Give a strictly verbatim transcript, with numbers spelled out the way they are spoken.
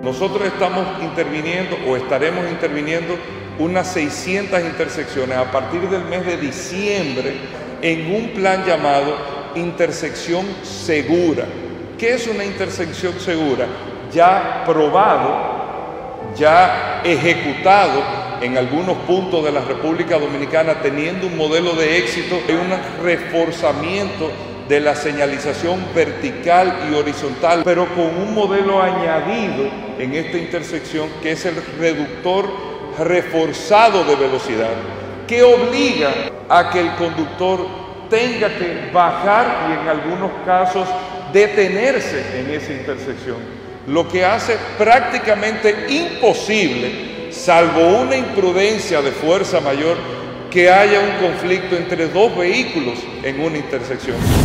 Nosotros estamos interviniendo o estaremos interviniendo unas seiscientas intersecciones a partir del mes de diciembre en un plan llamado Intersección Segura. ¿Qué es una intersección segura? Ya probado, ya ejecutado en algunos puntos de la República Dominicana, teniendo un modelo de éxito, hay un reforzamiento de la señalización vertical y horizontal, pero con un modelo añadido en esta intersección que es el reductor reforzado de velocidad, que obliga a que el conductor tenga que bajar y en algunos casos detenerse en esa intersección, lo que hace prácticamente imposible, salvo una imprudencia de fuerza mayor, que haya un conflicto entre dos vehículos en una intersección.